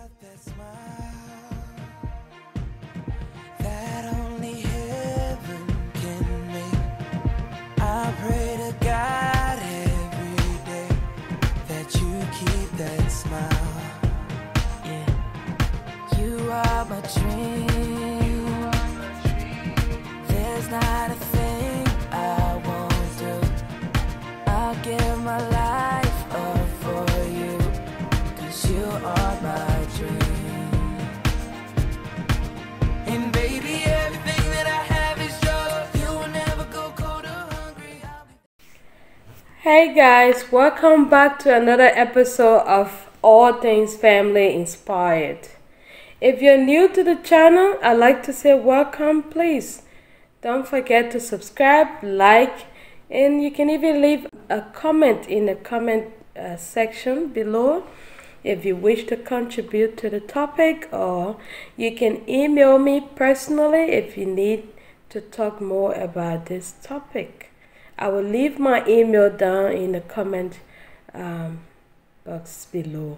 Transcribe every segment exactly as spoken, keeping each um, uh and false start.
Hey guys, welcome back to another episode of All Things Family Inspired. If you're new to the channel, I'd like to say welcome. Please don't forget to subscribe, like, and you can even leave a comment in the comment uh, section below if you wish to contribute to the topic, or you can email me personally if you need to talk more about this topic. I will leave my email down in the comment um, box below.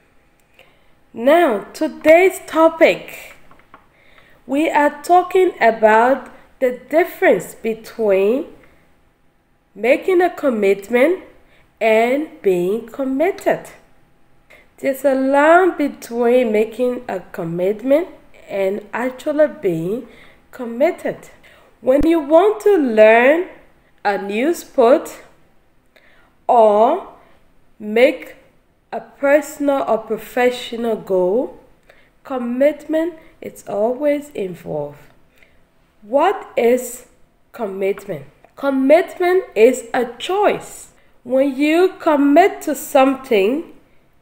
Now, today's topic, we are talking about the difference between making a commitment and being committed. There's a line between making a commitment and actually being committed. When you want to learn a new sport or make a personal or professional goal, commitment is always involved. What is commitment? Commitment is a choice. When you commit to something,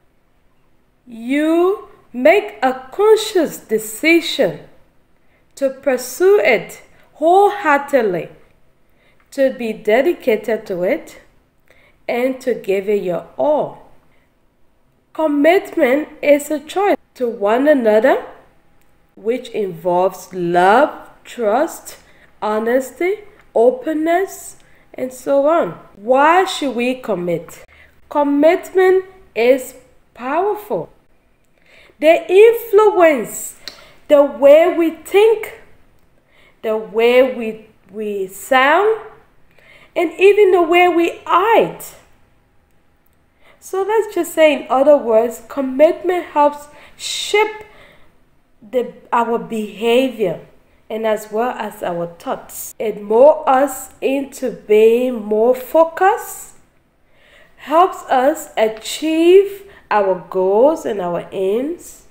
you make a conscious decision to pursue it wholeheartedly, to be dedicated to it, and to give it your all. Commitment is a choice to one another, which involves love, trust, honesty, openness, and so on. Why should we commit? Commitment is powerful. They influence the way we think, the way we, we sound, and even the way we act. So let's just say, in other words, commitment helps shape the, our behavior and as well as our thoughts. It molds us into being more focused, helps us achieve our goals and our aims.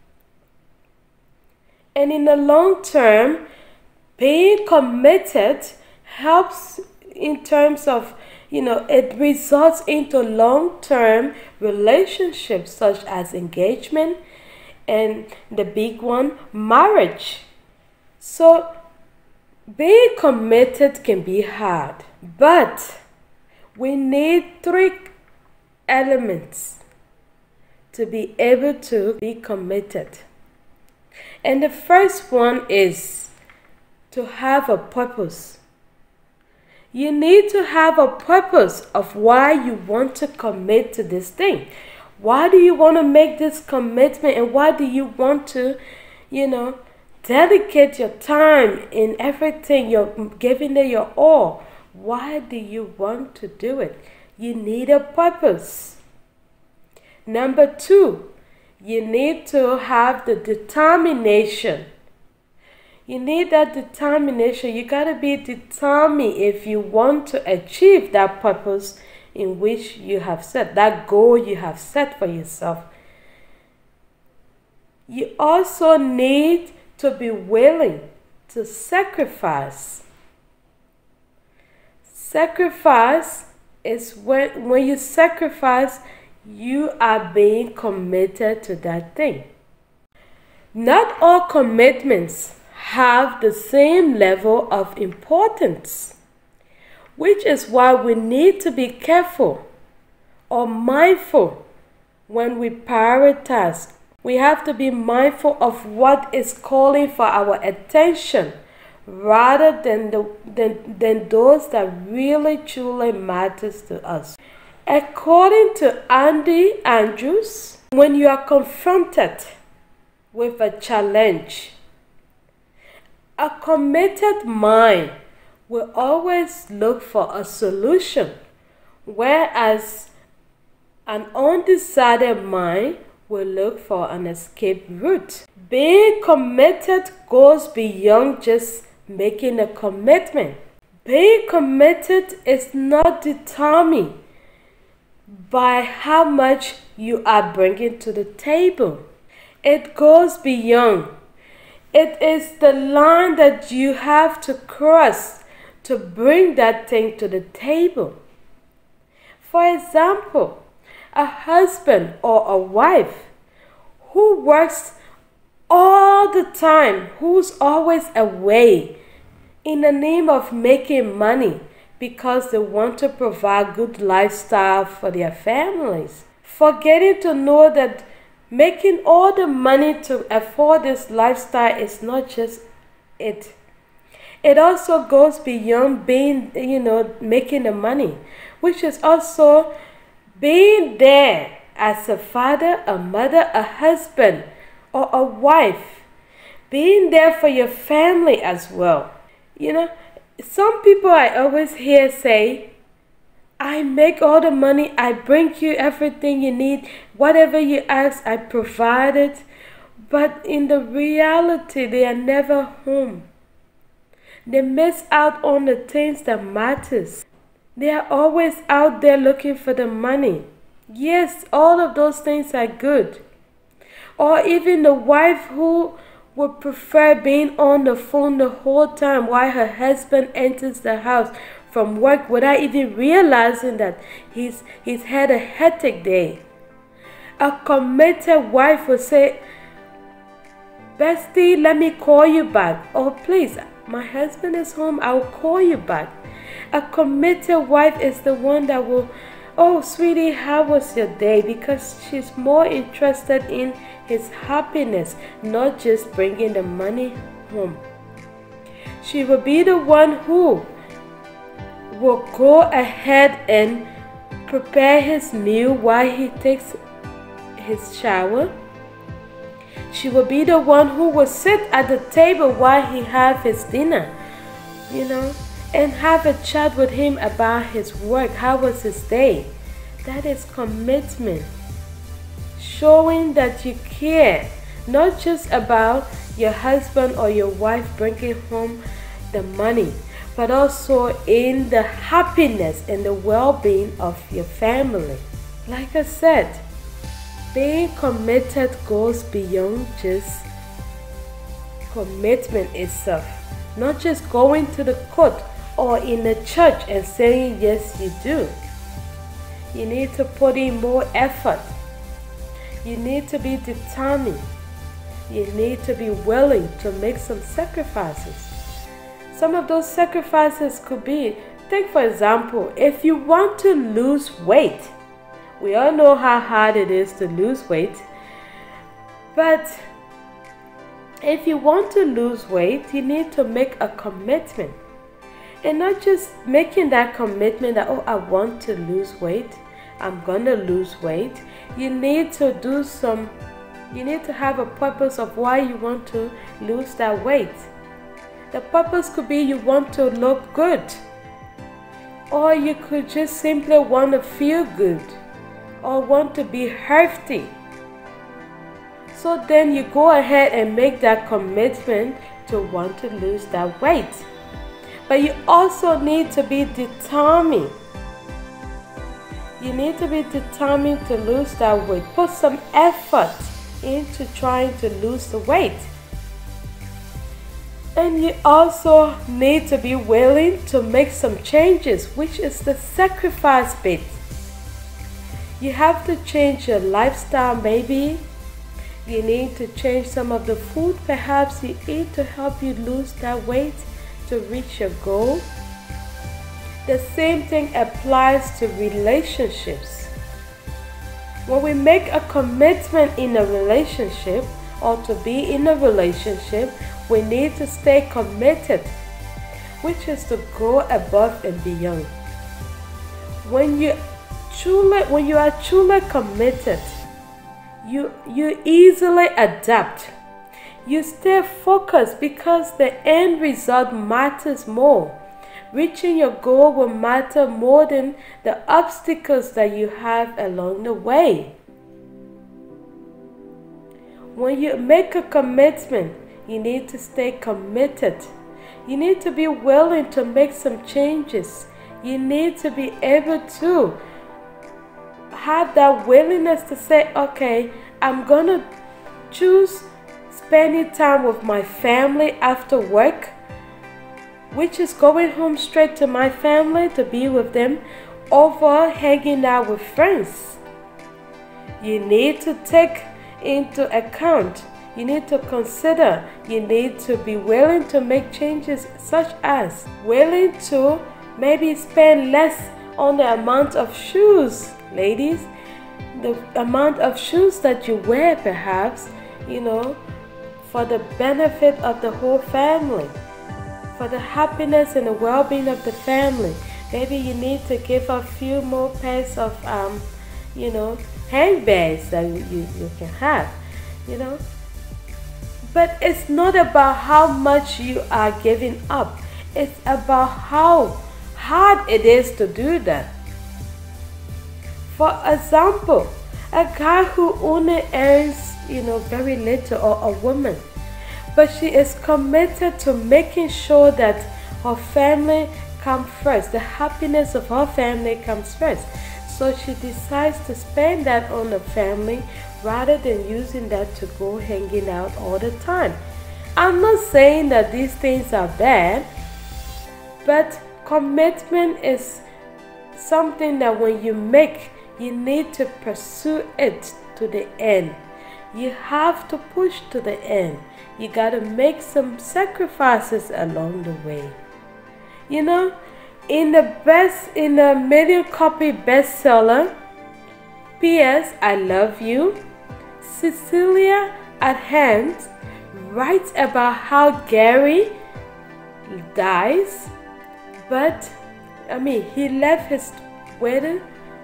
And in the long term, being committed helps in terms of, you know, it results into long-term relationships such as engagement and the big one, marriage. So being committed can be hard, but we need three elements to be able to be committed. And the first one is to have a purpose. You need to have a purpose of why you want to commit to this thing. Why do you want to make this commitment, and why do you want to, you know, dedicate your time in everything, you're giving it your all? Why do you want to do it? You need a purpose. Number two, you need to have the determination. You need that determination. You got to be determined if you want to achieve that purpose in which you have set, that goal you have set for yourself. You also need to be willing to sacrifice. Sacrifice is when, when you sacrifice, you are being committed to that thing. Not all commitments have the same level of importance, which is why we need to be careful or mindful when we prioritize. We have to be mindful of what is calling for our attention rather than, the, than, than those that really truly matters to us. According to Andy Andrews, when you are confronted with a challenge. A committed mind will always look for a solution, whereas an undecided mind will look for an escape route. Being committed goes beyond just making a commitment. Being committed is not determined by how much you are bringing to the table. It goes beyond. It is the line that you have to cross to bring that thing to the table. For example, a husband or a wife who works all the time, who's always away in the name of making money because they want to provide good lifestyle for their families, forgetting to know that making all the money to afford this lifestyle is not just it. It also goes beyond being, you know, making the money, which is also being there as a father, a mother, a husband, or a wife. Being there for your family as well. You know, some people I always hear say, I make all the money, I bring you everything you need, whatever you ask, I provide it. But in the reality, they are never home. They miss out on the things that matters. They are always out there looking for the money. Yes, all of those things are good. Or even the wife who would prefer being on the phone the whole time while her husband enters the house from work without even realizing that he's, he's had a hectic day. A committed wife would say, Bestie, let me call you back. Oh, please, my husband is home, I'll call you back. A committed wife is the one that will, oh, sweetie, how was your day? Because she's more interested in his happiness, not just bringing the money home. She will be the one who will go ahead and prepare his meal while he takes his shower. She will be the one who will sit at the table while he has his dinner, you know, and have a chat with him about his work. How was his day? That is commitment. Showing that you care, not just about your husband or your wife bringing home the money, but also in the happiness and the well-being of your family. Like I said, being committed goes beyond just commitment itself. Not just going to the court or in the church and saying yes you do. You need to put in more effort. You need to be determined. You need to be willing to make some sacrifices. Some of those sacrifices could be, take for example, if you want to lose weight. We all know how hard it is to lose weight. But if you want to lose weight, you need to make a commitment. And not just making that commitment that, oh, I want to lose weight. I'm gonna lose weight. You need to do some, you need to have a purpose of why you want to lose that weight. The purpose could be you want to look good. Or you could just simply want to feel good. Or want to be healthy. So then you go ahead and make that commitment to want to lose that weight. But you also need to be determined. You need to be determined to lose that weight. Put some effort into trying to lose the weight. And you also need to be willing to make some changes, which is the sacrifice bit. You have to change your lifestyle maybe. You need to change some of the food perhaps you eat to help you lose that weight to reach your goal. The same thing applies to relationships. When we make a commitment in a relationship or to be in a relationship, we need to stay committed, which is to go above and beyond. When you truly, when you are truly committed, you you easily adapt You stay focused because the end result matters more. Reaching your goal will matter more than the obstacles that you have along the way. When you make a commitment, you need to stay committed. You need to be willing to make some changes. You need to be able to have that willingness to say, okay, I'm going to choose spending time with my family after work, which is going home straight to my family to be with them, over hanging out with friends. You need to take into account, you need to consider, you need to be willing to make changes, such as willing to maybe spend less on the amount of shoes, ladies, the amount of shoes that you wear, perhaps, you know, for the benefit of the whole family, for the happiness and the well-being of the family. Maybe you need to give a few more pairs of, um, you know, handbags that you, you, you can have, you know. But it's not about how much you are giving up. It's about how hard it is to do that. For example, a guy who only earns, you know, very little, or a woman, but she is committed to making sure that her family comes first, the happiness of her family comes first. So she decides to spend that on the family rather than using that to go hanging out all the time. I'm not saying that these things are bad, but commitment is something that when you make, you need to pursue it to the end. You have to push to the end. You got to make some sacrifices along the way. You know, in the best, in the million copy bestseller, P S I Love You, Cecilia Ahern writes about how Gary dies, but I mean, he left his widow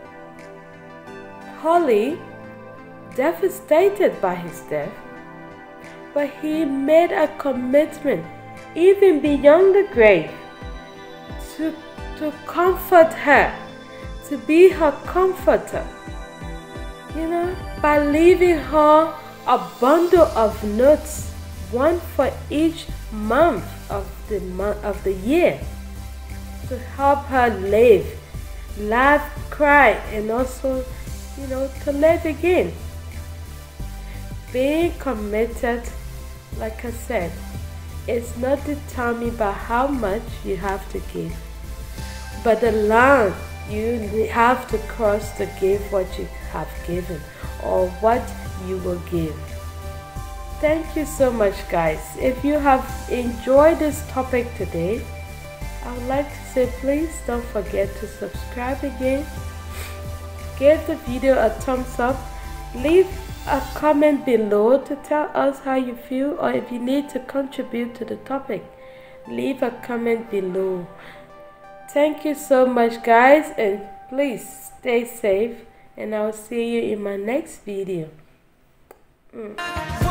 Holly devastated by his death, but he made a commitment even beyond the grave to, to comfort her, to be her comforter, you know, by leaving her a bundle of notes, one for each month of the month of the year, to help her live, laugh, cry, and also, you know, to live again. Being committed, like I said, it's not determined by how much you have to give, but the line you have to cross to give what you have given or what you will give. Thank you so much, guys. If you have enjoyed this topic today, I would like to say please don't forget to subscribe again. Give the video a thumbs up. Leave a comment below to tell us how you feel, or if you need to contribute to the topic, leave a comment below. Thank you so much, guys, and please stay safe, and I'll see you in my next video. Mm.